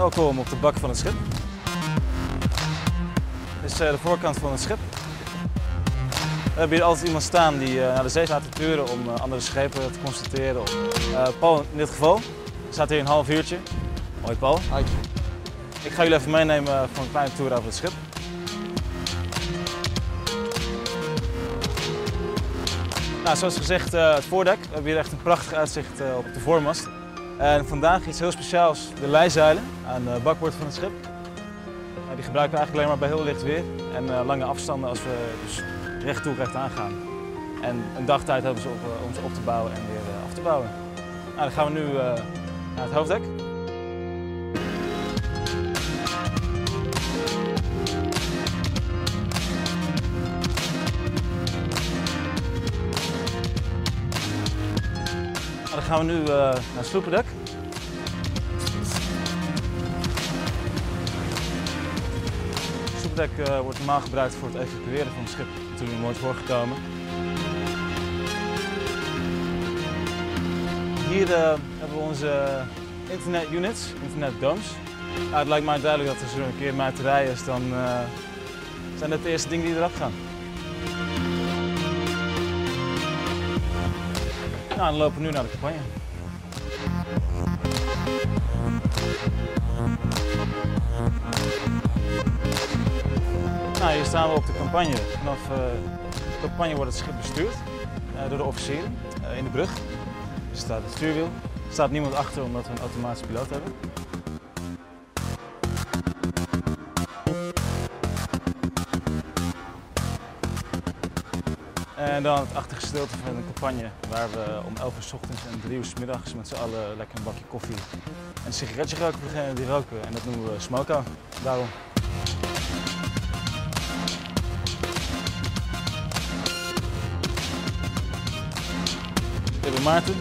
Welkom op de bak van het schip. Dit is de voorkant van het schip. We hebben hier altijd iemand staan die naar de zee staat te turen om andere schepen te constateren. Paul in dit geval staat hier een half uurtje. Hoi Paul. Hi. Ik ga jullie even meenemen voor een kleine tour over het schip. Nou, zoals gezegd, het voordek. We hebben hier echt een prachtig uitzicht op de voormast. En vandaag iets heel speciaals, de leizeilen aan het bakboord van het schip. Die gebruiken we eigenlijk alleen maar bij heel licht weer en lange afstanden als we dus recht toe recht aan gaan. En een dagtijd hebben ze om ze op te bouwen en weer af te bouwen. Nou, dan gaan we nu naar het hoofddek. Dan gaan we nu naar het sloependek. Het sloependek wordt normaal gebruikt voor het evacueren van het schip. Toen is nooit voorgekomen. Hier hebben we onze internet units, internet domes. Nou, het lijkt mij duidelijk dat als er een keer muiterij is, dan zijn dat de eerste dingen die eraf gaan. Nou, dan lopen we nu naar de campagne. Nou, hier staan we op de campagne. Vanaf de campagne wordt het schip bestuurd door de officieren in de brug. Er staat het stuurwiel. Er staat niemand achter omdat we een automatische piloot hebben. En dan het achtergedeelte van de campagne waar we om 11 uur 's ochtends en 3 uur 's middags met z'n allen lekker een bakje koffie en een sigaretje roken beginnen die roken. En dat noemen we smoko. Daarom. We hebben Maarten.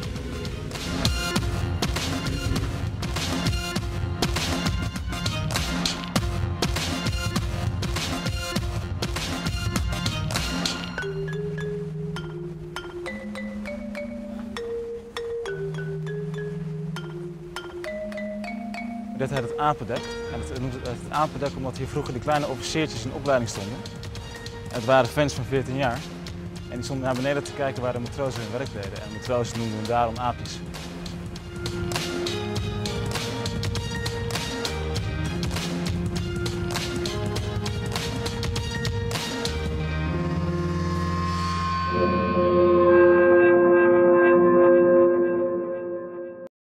Dit heet het apendek. En het noemt het apendek omdat hier vroeger de kleine officiertjes in opleiding stonden. Het waren fans van 14 jaar. En die stonden naar beneden te kijken waar de matrozen hun werk deden. En de matrozen noemden hun daarom aapjes.